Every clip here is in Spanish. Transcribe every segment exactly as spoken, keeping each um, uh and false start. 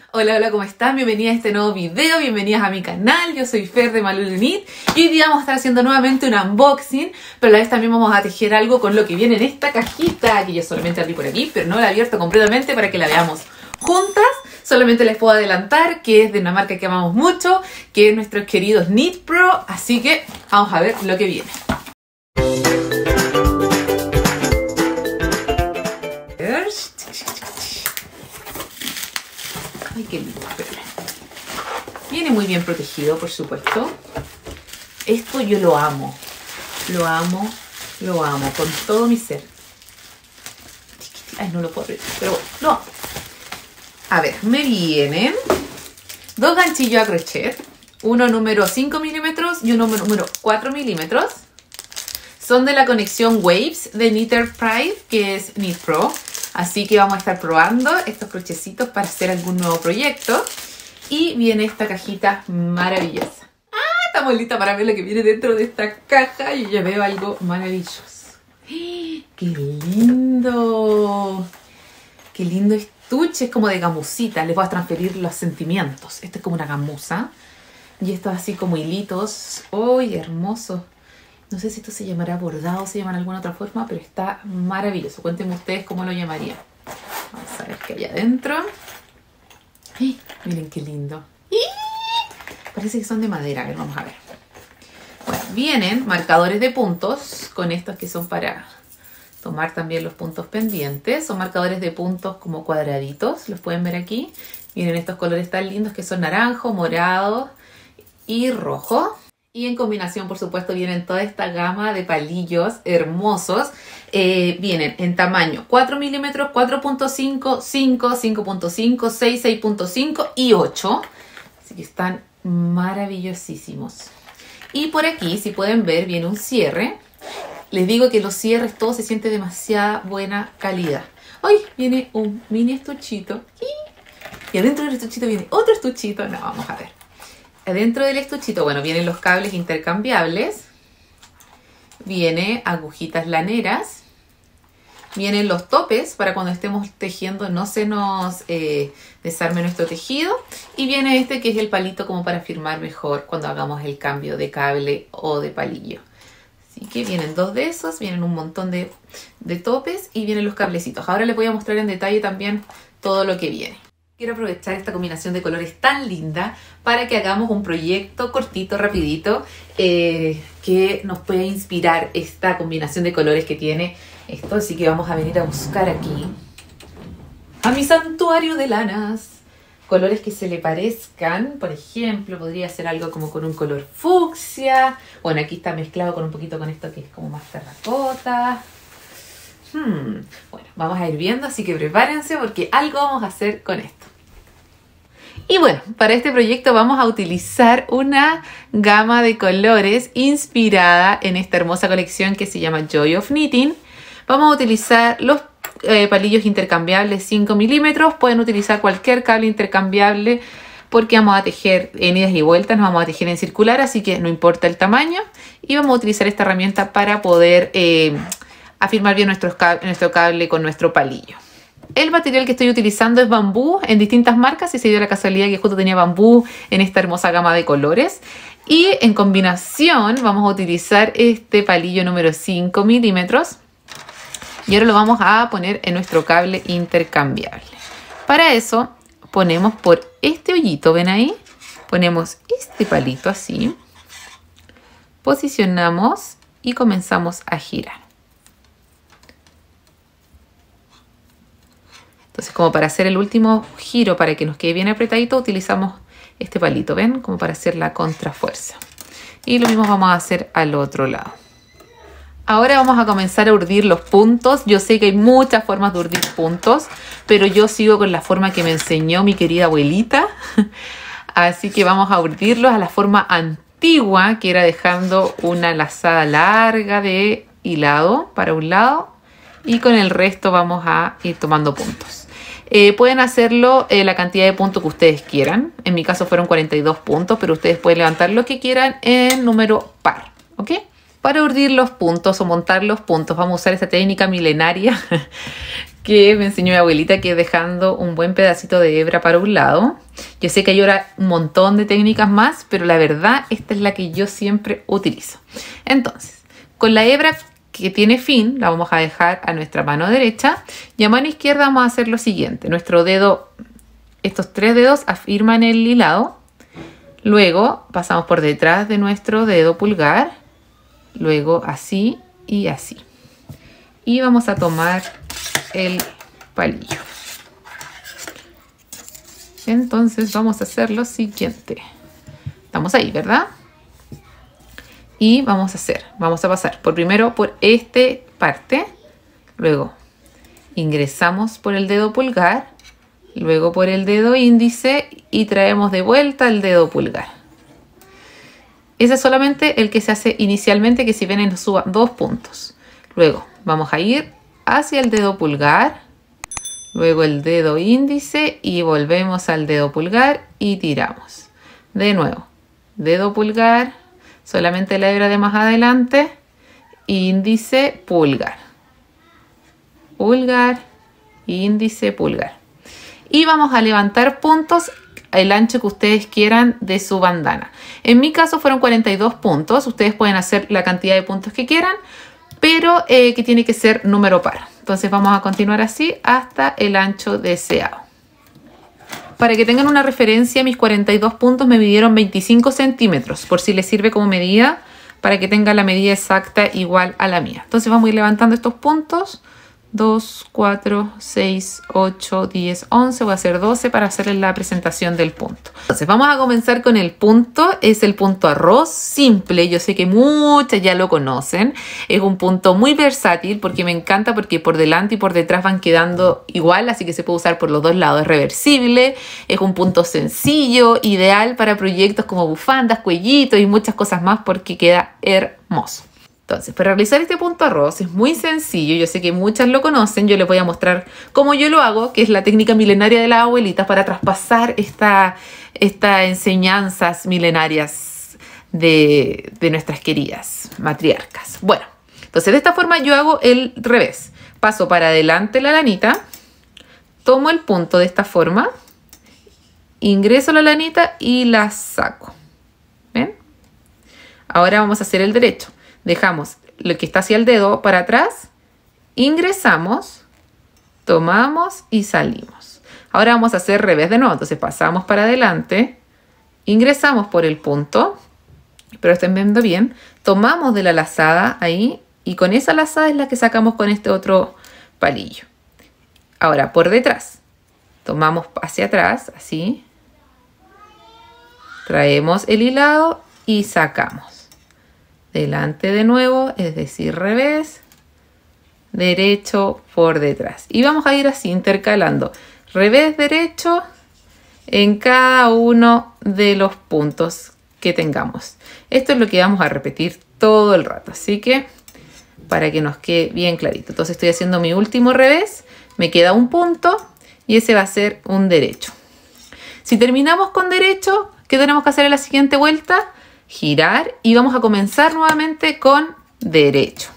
Hola, hola, ¿cómo están? Bienvenidas a este nuevo video, bienvenidas a mi canal. Yo soy Fer de Malulu Knit y hoy día vamos a estar haciendo nuevamente un unboxing, pero a la vez también vamos a tejer algo con lo que viene en esta cajita, que yo solamente abrí por aquí, pero no la he abierto completamente para que la veamos juntas. Solamente les puedo adelantar que es de una marca que amamos mucho, que es nuestros queridos Knit Pro, así que vamos a ver lo que viene. Ay, qué lindo. Viene muy bien protegido, por supuesto. Esto yo lo amo. Lo amo, lo amo con todo mi ser. Ay, no lo puedo abrir, pero no. A ver, me vienen dos ganchillos a crochet. Uno número cinco milímetros y uno número cuatro milímetros. Son de la conexión Waves de Knitter Pride, que es Knit Pro. Así que vamos a estar probando estos crochecitos para hacer algún nuevo proyecto. Y viene esta cajita maravillosa. ¡Ah! Estamos listas para ver lo que viene dentro de esta caja. Y ya veo algo maravilloso. ¡Qué lindo! ¡Qué lindo estuche! Es como de gamusita. Les voy a transferir los sentimientos. Este es como una gamuza. Y esto así como hilitos. ¡Uy, hermoso! No sé si esto se llamará bordado o se llama de alguna otra forma, pero está maravilloso. Cuéntenme ustedes cómo lo llamarían. Vamos a ver qué hay adentro. ¡Ay! Miren qué lindo. ¡Y! Parece que son de madera. A ver, vamos a ver. Bueno, vienen marcadores de puntos con estos que son para tomar también los puntos pendientes. Son marcadores de puntos como cuadraditos. Los pueden ver aquí. Miren estos colores tan lindos que son naranjo, morado y rojo. Y en combinación, por supuesto, vienen toda esta gama de palillos hermosos. Eh, vienen en tamaño cuatro milímetros, cuatro punto cinco, cinco, cinco punto cinco, seis, seis punto cinco y ocho. Así que están maravillosísimos. Y por aquí, si pueden ver, viene un cierre. Les digo que los cierres, todo se siente demasiada buena calidad. ¡Ay! Viene un mini estuchito. Y adentro del estuchito viene otro estuchito. No, vamos a ver. Adentro del estuchito, bueno, vienen los cables intercambiables, viene agujitas laneras, vienen los topes para cuando estemos tejiendo no se nos eh, desarme nuestro tejido, y viene este que es el palito como para firmar mejor cuando hagamos el cambio de cable o de palillo. Así que vienen dos de esos, vienen un montón de, de topes y vienen los cablecitos. Ahora les voy a mostrar en detalle también todo lo que viene. Quiero aprovechar esta combinación de colores tan linda para que hagamos un proyecto cortito, rapidito, eh, que nos pueda inspirar esta combinación de colores que tiene esto. Así que vamos a venir a buscar aquí a mi santuario de lanas. Colores que se le parezcan. Por ejemplo, podría ser algo como con un color fucsia. Bueno, aquí está mezclado con un poquito con esto que es como más terracota. Hmm. Bueno, vamos a ir viendo, así que prepárense porque algo vamos a hacer con esto. Y bueno, para este proyecto vamos a utilizar una gama de colores inspirada en esta hermosa colección que se llama Joy of Knitting. Vamos a utilizar los eh, palillos intercambiables cinco milímetros. Pueden utilizar cualquier cable intercambiable porque vamos a tejer en idas y vueltas, nos vamos a tejer en circular, así que no importa el tamaño. Y vamos a utilizar esta herramienta para poder eh, afirmar bien nuestro cable, nuestro cable con nuestro palillo. El material que estoy utilizando es bambú en distintas marcas y se dio la casualidad que justo tenía bambú en esta hermosa gama de colores. Y en combinación vamos a utilizar este palillo número cinco milímetros y ahora lo vamos a poner en nuestro cable intercambiable. Para eso ponemos por este hoyito, ¿ven ahí? Ponemos este palito así, posicionamos y comenzamos a girar. Entonces, como para hacer el último giro, para que nos quede bien apretadito, utilizamos este palito, ¿ven? Como para hacer la contrafuerza. Y lo mismo vamos a hacer al otro lado. Ahora vamos a comenzar a urdir los puntos. Yo sé que hay muchas formas de urdir puntos, pero yo sigo con la forma que me enseñó mi querida abuelita. Así que vamos a urdirlos a la forma antigua, que era dejando una lazada larga de hilado para un lado. Y con el resto vamos a ir tomando puntos. Eh, pueden hacerlo eh, la cantidad de puntos que ustedes quieran. En mi caso fueron cuarenta y dos puntos, pero ustedes pueden levantar lo que quieran en número par, ¿ok? Para urdir los puntos o montar los puntos vamos a usar esta técnica milenaria que me enseñó mi abuelita, que es dejando un buen pedacito de hebra para un lado. Yo sé que hay ahora un montón de técnicas más, pero la verdad esta es la que yo siempre utilizo. Entonces, con la hebra que tiene fin, la vamos a dejar a nuestra mano derecha, y a mano izquierda vamos a hacer lo siguiente. Nuestro dedo, estos tres dedos afirman el hilado, luego pasamos por detrás de nuestro dedo pulgar, luego así y así. Y vamos a tomar el palillo. Entonces vamos a hacer lo siguiente. Estamos ahí, ¿verdad? Y vamos a hacer, vamos a pasar por primero por esta parte, luego ingresamos por el dedo pulgar, luego por el dedo índice y traemos de vuelta el dedo pulgar. Ese es solamente el que se hace inicialmente, que si ven nos suba dos puntos. Luego vamos a ir hacia el dedo pulgar, luego el dedo índice y volvemos al dedo pulgar y tiramos. De nuevo, dedo pulgar, solamente la hebra de más adelante, índice, pulgar. Pulgar, índice, pulgar. Y vamos a levantar puntos el ancho que ustedes quieran de su bandana. En mi caso fueron cuarenta y dos puntos. Ustedes pueden hacer la cantidad de puntos que quieran, pero eh, que tiene que ser número par. Entonces vamos a continuar así hasta el ancho deseado. Para que tengan una referencia, mis cuarenta y dos puntos me midieron veinticinco centímetros, por si les sirve como medida, para que tengan la medida exacta igual a la mía. Entonces vamos a ir levantando estos puntos. dos, cuatro, seis, ocho, diez, once. Voy a hacer doce para hacerles la presentación del punto. Entonces vamos a comenzar con el punto. Es el punto arroz simple. Yo sé que muchas ya lo conocen. Es un punto muy versátil porque me encanta, porque por delante y por detrás van quedando igual, así que se puede usar por los dos lados. Es reversible. Es un punto sencillo, ideal para proyectos como bufandas, cuellitos y muchas cosas más, porque queda hermoso. Entonces, para realizar este punto arroz es muy sencillo. Yo sé que muchas lo conocen. Yo les voy a mostrar cómo yo lo hago, que es la técnica milenaria de las abuelitas para traspasar esta, estas enseñanzas milenarias de, de nuestras queridas matriarcas. Bueno, entonces de esta forma yo hago el revés. Paso para adelante la lanita, tomo el punto de esta forma, ingreso la lanita y la saco. ¿Ven? Ahora vamos a hacer el derecho. Dejamos lo que está hacia el dedo para atrás, ingresamos, tomamos y salimos. Ahora vamos a hacer revés de nuevo. Entonces pasamos para adelante, ingresamos por el punto, pero estén viendo bien, tomamos de la lazada ahí y con esa lazada es la que sacamos con este otro palillo. Ahora por detrás, tomamos hacia atrás, así, traemos el hilado y sacamos. Delante de nuevo, es decir, revés, derecho por detrás. Y vamos a ir así intercalando revés, derecho en cada uno de los puntos que tengamos. Esto es lo que vamos a repetir todo el rato, así que para que nos quede bien clarito. Entonces estoy haciendo mi último revés, me queda un punto y ese va a ser un derecho. Si terminamos con derecho, ¿qué tenemos que hacer en la siguiente vuelta? Girar y vamos a comenzar nuevamente con derecho.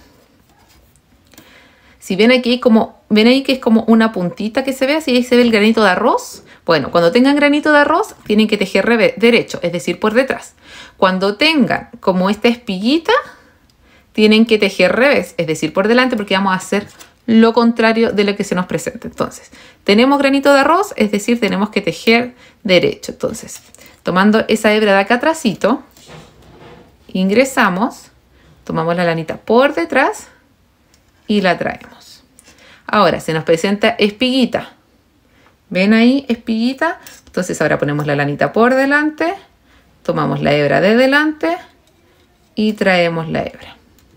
Si ven aquí, como, ven ahí que es como una puntita que se ve, así ahí se ve el granito de arroz. Bueno, cuando tengan granito de arroz, tienen que tejer revés, derecho, es decir, por detrás. Cuando tengan como esta espiguita, tienen que tejer revés, es decir, por delante, porque vamos a hacer lo contrario de lo que se nos presenta. Entonces, tenemos granito de arroz, es decir, tenemos que tejer derecho. Entonces, tomando esa hebra de acá atrásito, ingresamos, tomamos la lanita por detrás y la traemos. Ahora se nos presenta espiguita. ¿Ven ahí espiguita? Entonces ahora ponemos la lanita por delante, tomamos la hebra de delante y traemos la hebra.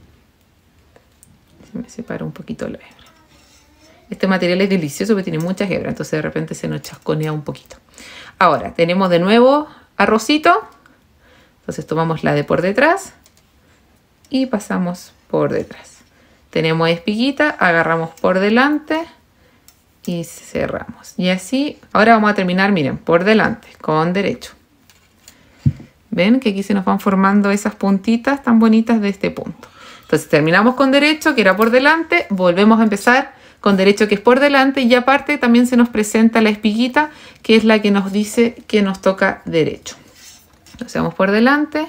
Se me separa un poquito la hebra. Este material es delicioso porque tiene muchas hebras, entonces de repente se nos chasconea un poquito. Ahora tenemos de nuevo arrocito. Entonces tomamos la de por detrás y pasamos por detrás. Tenemos espiguita, agarramos por delante y cerramos. Y así, ahora vamos a terminar, miren, por delante, con derecho. ¿Ven que aquí se nos van formando esas puntitas tan bonitas de este punto? Entonces terminamos con derecho, que era por delante, volvemos a empezar con derecho que es por delante, y aparte también se nos presenta la espiguita que es la que nos dice que nos toca derecho. Lo hacemos por delante,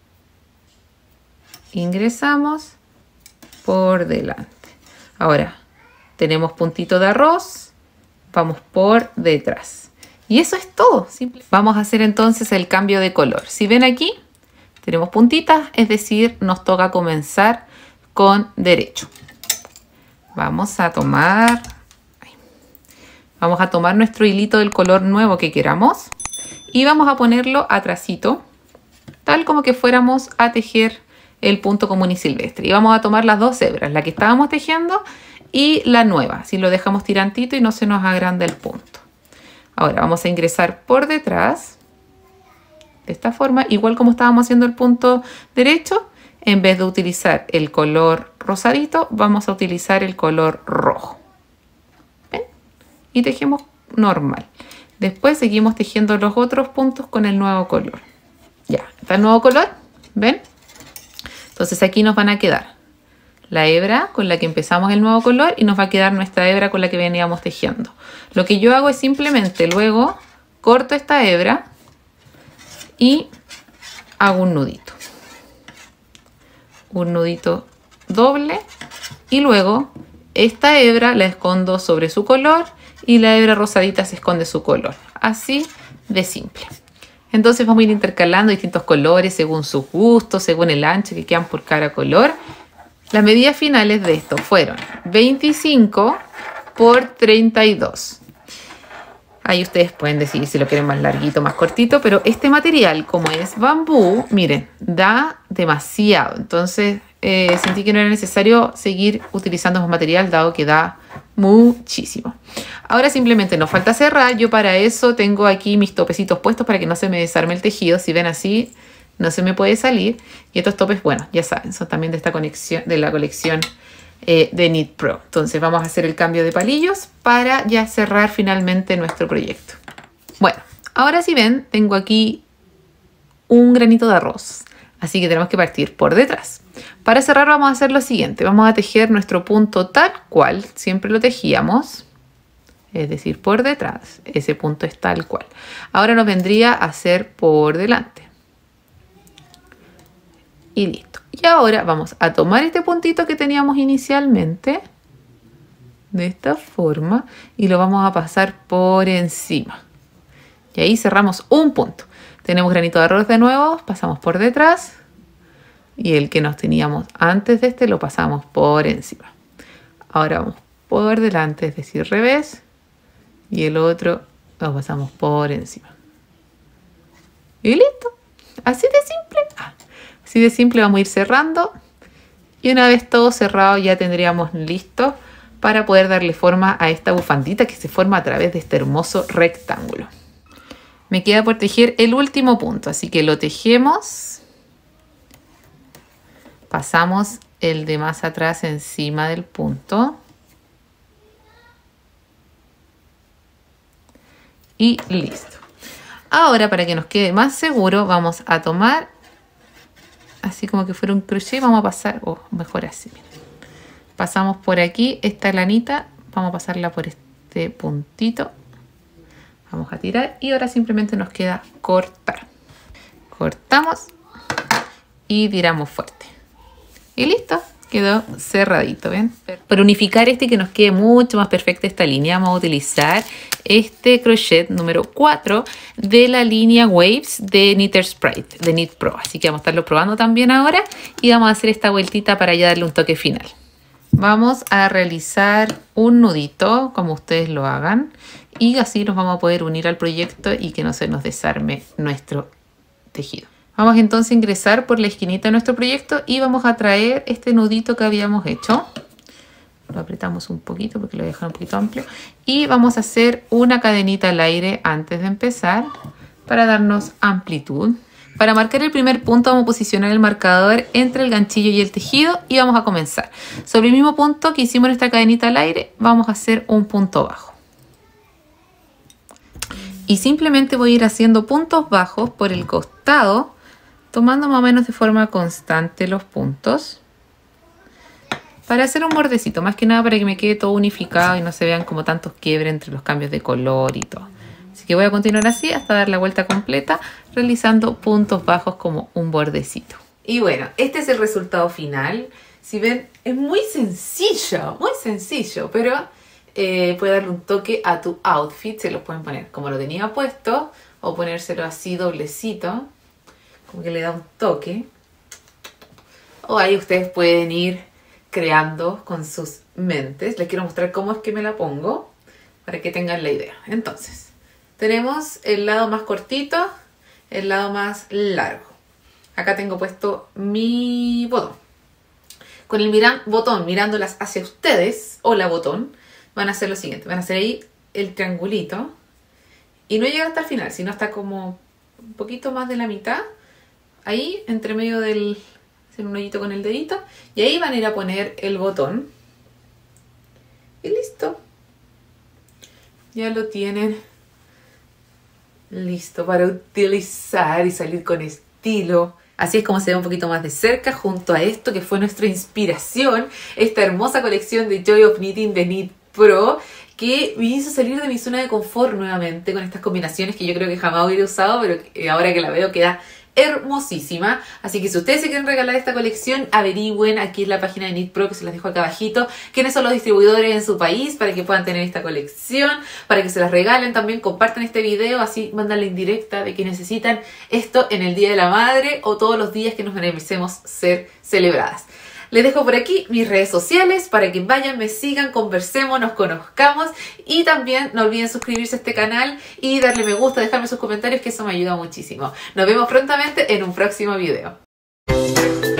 ingresamos por delante. Ahora tenemos puntito de arroz, vamos por detrás. Y eso es todo. Simple. Vamos a hacer entonces el cambio de color. Si ven aquí, tenemos puntitas, es decir, nos toca comenzar con derecho. Vamos a tomar, vamos a tomar nuestro hilito del color nuevo que queramos y vamos a ponerlo atrásito, tal como que fuéramos a tejer el punto común y silvestre. Y vamos a tomar las dos hebras, la que estábamos tejiendo y la nueva, así lo dejamos tirantito y no se nos agranda el punto. Ahora vamos a ingresar por detrás, de esta forma, igual como estábamos haciendo el punto derecho. En vez de utilizar el color rosadito, vamos a utilizar el color rojo. ¿Ven? Y tejemos normal. Después seguimos tejiendo los otros puntos con el nuevo color. Ya, está el nuevo color, ¿ven? Entonces aquí nos van a quedar la hebra con la que empezamos el nuevo color y nos va a quedar nuestra hebra con la que veníamos tejiendo. Lo que yo hago es simplemente luego corto esta hebra y hago un nudito. Un nudito doble y luego esta hebra la escondo sobre su color y la hebra rosadita se esconde su color. Así de simple. Entonces vamos a ir intercalando distintos colores según sus gustos, según el ancho que quedan por cada color. Las medidas finales de esto fueron veinticinco por treinta y dos. Ahí ustedes pueden decidir si lo quieren más larguito, más cortito, pero este material, como es bambú, miren, da demasiado. Entonces eh, sentí que no era necesario seguir utilizando más material, dado que da muchísimo. Ahora simplemente nos falta cerrar. Yo para eso tengo aquí mis topecitos puestos para que no se me desarme el tejido. Si ven así, no se me puede salir. Y estos topes, bueno, ya saben, son también de esta conexión, de la colección Eh, de Knit Pro. Entonces vamos a hacer el cambio de palillos para ya cerrar finalmente nuestro proyecto. Bueno, ahora si ven, tengo aquí un granito de arroz, así que tenemos que partir por detrás. Para cerrar vamos a hacer lo siguiente, vamos a tejer nuestro punto tal cual siempre lo tejíamos, es decir, por detrás. Ese punto es tal cual. Ahora nos vendría a hacer por delante. Y listo. Y ahora vamos a tomar este puntito que teníamos inicialmente, de esta forma, y lo vamos a pasar por encima. Y ahí cerramos un punto. Tenemos granito de arroz de nuevo, pasamos por detrás, y el que nos teníamos antes de este lo pasamos por encima. Ahora vamos por delante, es decir, revés, y el otro lo pasamos por encima. Y listo. Así de simple. Ah. Así de simple vamos a ir cerrando y una vez todo cerrado ya tendríamos listo para poder darle forma a esta bufandita que se forma a través de este hermoso rectángulo. Me queda por tejer el último punto, así que lo tejemos. Pasamos el de más atrás encima del punto. Y listo. Ahora, para que nos quede más seguro, vamos a tomar así como que fuera un crochet, vamos a pasar, o oh, mejor así, miren. Pasamos por aquí esta lanita, vamos a pasarla por este puntito, vamos a tirar y ahora simplemente nos queda cortar. Cortamos y tiramos fuerte. Y listo, quedó cerradito, ¿ven? Para unificar este y que nos quede mucho más perfecta esta línea, vamos a utilizar este crochet número cuatro de la línea Waves de Knitter Sprite, de Knit Pro. Así que vamos a estarlo probando también ahora y vamos a hacer esta vueltita para ya darle un toque final. Vamos a realizar un nudito como ustedes lo hagan y así nos vamos a poder unir al proyecto y que no se nos desarme nuestro tejido. Vamos entonces a ingresar por la esquinita de nuestro proyecto y vamos a traer este nudito que habíamos hecho. Lo apretamos un poquito porque lo voy a dejar un poquito amplio. Y vamos a hacer una cadenita al aire antes de empezar para darnos amplitud. Para marcar el primer punto vamos a posicionar el marcador entre el ganchillo y el tejido y vamos a comenzar. Sobre el mismo punto que hicimos nuestra cadenita al aire vamos a hacer un punto bajo. Y simplemente voy a ir haciendo puntos bajos por el costado, tomando más o menos de forma constante los puntos. para hacer un bordecito, más que nada para que me quede todo unificado y no se vean como tantos quiebres entre los cambios de color y todo. Así que voy a continuar así hasta dar la vuelta completa, realizando puntos bajos como un bordecito. Y bueno, este es el resultado final. Si ven, es muy sencillo, muy sencillo, pero eh, puede darle un toque a tu outfit. Se los pueden poner como lo tenía puesto o ponérselo así doblecito, como que le da un toque. O ahí ustedes pueden ir creando con sus mentes. Les quiero mostrar cómo es que me la pongo para que tengan la idea. Entonces, tenemos el lado más cortito, el lado más largo. Acá tengo puesto mi botón. Con el miran, botón mirándolas hacia ustedes, o la botón, van a hacer lo siguiente. Van a hacer ahí el triangulito. Y no llega hasta el final, sino hasta como un poquito más de la mitad. Ahí, entre medio del... hacer un hoyito con el dedito. Y ahí van a ir a poner el botón. Y listo. Ya lo tienen listo para utilizar y salir con estilo. Así es como se ve un poquito más de cerca junto a esto que fue nuestra inspiración, esta hermosa colección de Joy of Knitting de Knit Pro, que me hizo salir de mi zona de confort nuevamente con estas combinaciones que yo creo que jamás hubiera usado, pero que ahora que la veo queda hermosísima. Así que si ustedes se quieren regalar esta colección, averigüen aquí en la página de Knit Pro, que se las dejo acá abajito, quiénes son los distribuidores en su país para que puedan tener esta colección, para que se las regalen. También compartan este video, así mandan la indirecta de que necesitan esto en el Día de la Madre o todos los días que nos merecemos ser celebradas. Les dejo por aquí mis redes sociales para que vayan, me sigan, conversemos, nos conozcamos y también no olviden suscribirse a este canal y darle me gusta, dejarme sus comentarios, que eso me ayuda muchísimo. Nos vemos prontamente en un próximo video.